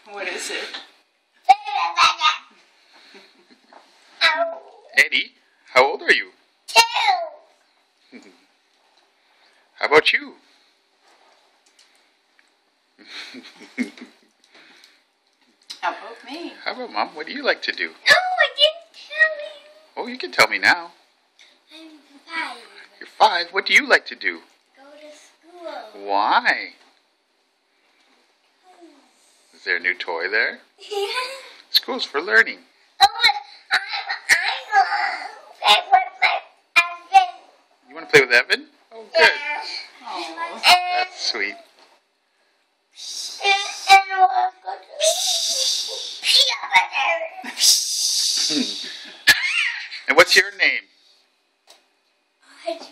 What is it? Eddie, how old are you? 2. How about you? How about me? How about Mom? What do you like to do? No, I didn't tell you. Oh, you can tell me now. I'm 5. You're 5. What do you like to do? Go to school. Why? Is there a new toy there? School's for learning. Oh, I'm with my husband. You want to play with Evan? Oh, good. Oh. That's sweet. And we'll go to peanut butter. And what's your name? Audrey.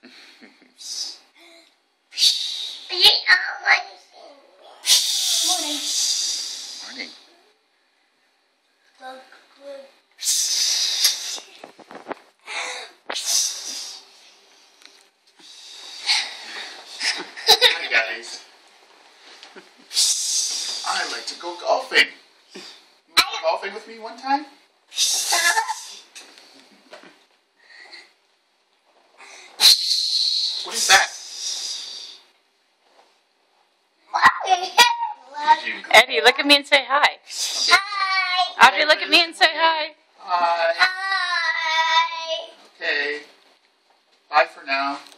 You don't want to see me. Morning. Look good. Hi, guys. I like to go golfing. You want to go golfing with me one time? What is that? Eddie, look at me and say hi. Okay. Hi. Audrey, look at me and say hi. Hi. Hi. Okay. Bye for now.